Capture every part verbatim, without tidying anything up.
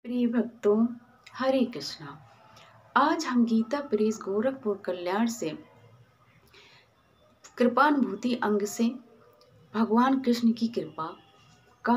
प्रिय भक्तों, हरे कृष्णा। आज हम गीता प्रेस गोरखपुर कल्याण से कृपानुभूति अंग से भगवान कृष्ण की कृपा का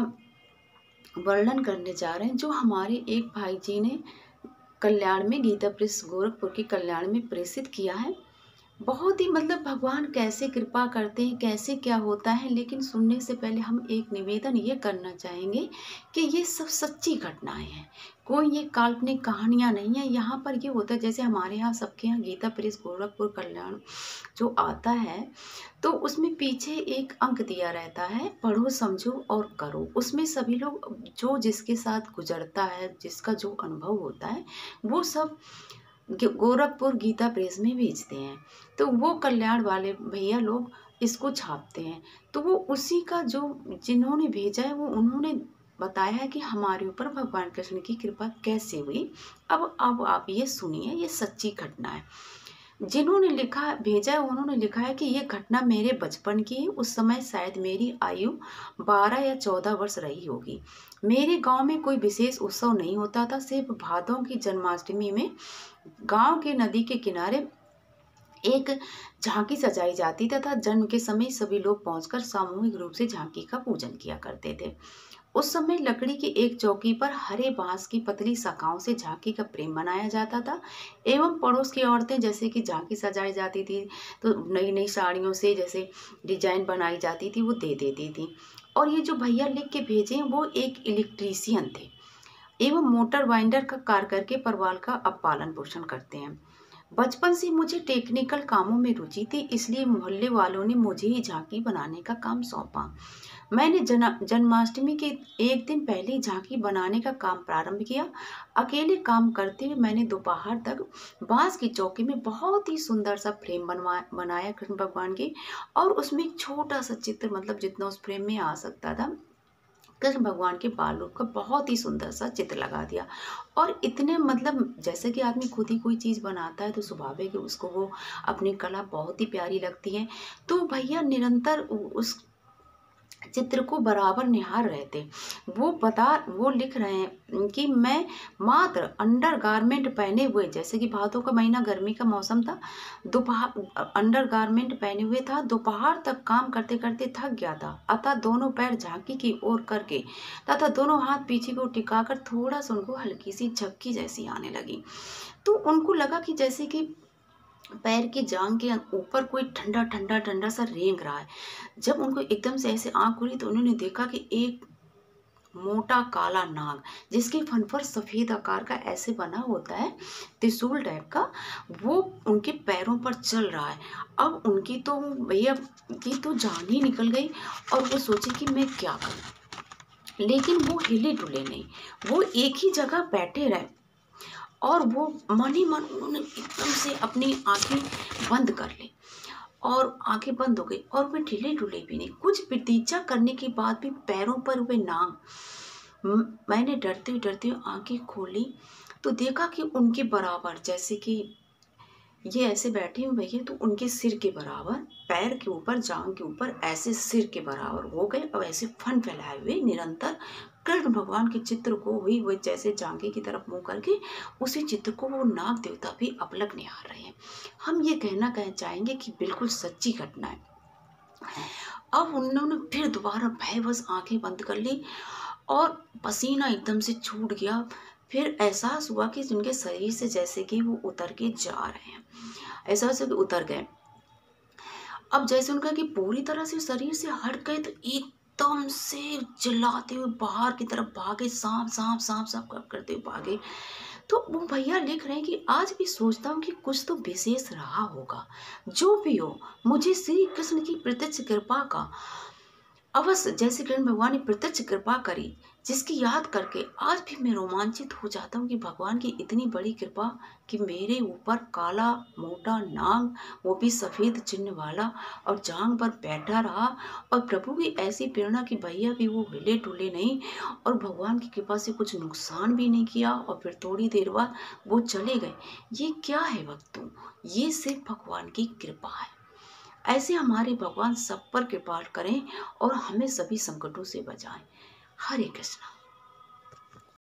वर्णन करने जा रहे हैं, जो हमारे एक भाई जी ने कल्याण में गीता प्रेस गोरखपुर के कल्याण में प्रेषित किया है। बहुत ही मतलब भगवान कैसे कृपा करते हैं, कैसे क्या होता है। लेकिन सुनने से पहले हम एक निवेदन ये करना चाहेंगे कि ये सब सच्ची घटनाएं हैं, कोई ये काल्पनिक कहानियां नहीं है। यहाँ पर ये होता है, जैसे हमारे यहाँ सबके यहाँ गीता प्रेस गोरखपुर कल्याण जो आता है, तो उसमें पीछे एक अंक दिया रहता है, पढ़ो समझो और करो। उसमें सभी लोग जो जिसके साथ गुजरता है, जिसका जो अनुभव होता है, वो सब गोरखपुर गीता प्रेस में भेजते हैं। तो वो कल्याण वाले भैया लोग इसको छापते हैं। तो वो उसी का जो जिन्होंने भेजा है, वो उन्होंने बताया है कि हमारे ऊपर भगवान कृष्ण की कृपा कैसे हुई। अब अब आप ये सुनिए, ये सच्ची घटना है। जिन्होंने लिखा भेजा है, उन्होंने लिखा है कि ये घटना मेरे बचपन की है। उस समय शायद मेरी आयु बारह या चौदह वर्ष रही होगी। मेरे गांव में कोई विशेष उत्सव नहीं होता था। सिर्फ भादों की जन्माष्टमी में गांव के नदी के किनारे एक झांकी सजाई जाती तथा जन्म के समय सभी लोग पहुंचकर सामूहिक रूप से झांकी का पूजन किया करते थे। उस समय लकड़ी की एक चौकी पर हरे बांस की पतली शाखाओं से झांकी का प्रेम बनाया जाता था एवं पड़ोस की औरतें जैसे कि झांकी सजाई जाती थी तो नई नई साड़ियों से जैसे डिजाइन बनाई जाती थी वो दे देती थी। और ये जो भैया लिख के भेजे हैं, वो एक इलेक्ट्रीशियन थे एवं मोटर वाइंडर का कार्य करके परिवार का अब पालन पोषण करते हैं। बचपन से मुझे टेक्निकल कामों में रुचि थी, इसलिए मोहल्ले वालों ने मुझे ही झांकी बनाने का काम सौंपा। मैंने जन्माष्टमी के एक दिन पहले झांकी बनाने का काम प्रारंभ किया। अकेले काम करते हुए मैंने दोपहर तक बांस की चौकी में बहुत ही सुंदर सा फ्रेम बनवा बनाया कृष्ण भगवान की, और उसमें एक छोटा सा चित्र, मतलब जितना उस फ्रेम में आ सकता था, कृष्ण भगवान के बाल रूप का बहुत ही सुंदर सा चित्र लगा दिया। और इतने मतलब जैसे कि आदमी खुद ही कोई चीज़ बनाता है तो स्वाभाविक है उसको वो अपनी कला बहुत ही प्यारी लगती है। तो भैया निरंतर उस चित्र को बराबर निहार रहे थे। वो बता वो लिख रहे हैं कि मैं मात्र अंडर गारमेंट पहने हुए, जैसे कि भादों का महीना गर्मी का मौसम था, दोपहर अंडर गारमेंट पहने हुए था, दोपहर तक काम करते करते थक गया था। अतः दोनों पैर झांकी की ओर करके तथा दोनों हाथ पीछे को टिकाकर थोड़ा सा उनको हल्की सी झपकी जैसी आने लगी। तो उनको लगा कि जैसे कि पैर की जांघ के ऊपर कोई ठंडा ठंडा ठंडा सा रेंग रहा है। जब उनको एकदम से ऐसे आंख खुली तो उन्होंने देखा कि एक मोटा काला नाग, जिसके फन पर सफेद आकार का ऐसे बना होता है त्रिशूल टाइप का, वो उनके पैरों पर चल रहा है। अब उनकी तो भैया की तो जान ही निकल गई और वो सोचे कि मैं क्या करूं। लेकिन वो हिले डुले नहीं, वो एक ही जगह बैठे रहे और वो मन ही मन उन्होंने एकदम से अपनी आंखें बंद कर ली और आंखें बंद हो गई और वे ढीले ढुले भी नहीं। कुछ प्रतीक्षा करने के बाद भी पैरों पर हुए नाग, मैंने डरते हुए डरते हुए आंखें खोली तो देखा कि उनके बराबर, जैसे कि ये ऐसे बैठे हुए भैया, तो उनके सिर के बराबर, पैर के ऊपर, जांघ के ऊपर ऐसे सिर के बराबर हो गए और ऐसे फन फैलाए हुए निरंतर कृष्ण भगवान के चित्र को हुई हुए जैसे जांघे की तरफ मुंह करके उसी चित्र को वो नाग देवता भी अपलक निहार रहे हैं। हम ये कहना कह चाहेंगे कि बिल्कुल सच्ची घटना है। अब उन्होंने फिर दोबारा भयवश आंखें बंद कर ली और पसीना एकदम से छूट गया। फिर एहसास हुआ कि उनके शरीर से जैसे कि वो उतर के जा रहे हैं, ऐसा वैसे कि उतर गए। अब जैसे उनका कि पूरी तरह से शरीर से हट गए तो एकदम से चिल्लाते हुए बाहर की तरफ भागे, सांप सांप सांप सांप करते हुए भागे। तो वो भैया लिख रहे हैं कि आज भी सोचता हूँ कि कुछ तो विशेष रहा होगा। जो भी हो, मुझे श्री कृष्ण की प्रत्यक्ष कृपा का अवश्य, जैसे कृष्ण भगवान ने प्रत्यक्ष कृपा करी, जिसकी याद करके आज भी मैं रोमांचित हो जाता हूँ कि भगवान की इतनी बड़ी कृपा कि मेरे ऊपर काला मोटा नाग, वो भी सफ़ेद चिन्ह वाला, और जांघ पर बैठा रहा। और प्रभु की ऐसी प्रेरणा कि भैया भी वो हिले डुले नहीं और भगवान की कृपा से कुछ नुकसान भी नहीं किया और फिर थोड़ी देर बाद वो चले गए। ये क्या है भक्तों? ये सिर्फ भगवान की कृपा है। ऐसे हमारे भगवान सब पर कृपा करें और हमें सभी संकटों से बचाएं। हरे कृष्णा।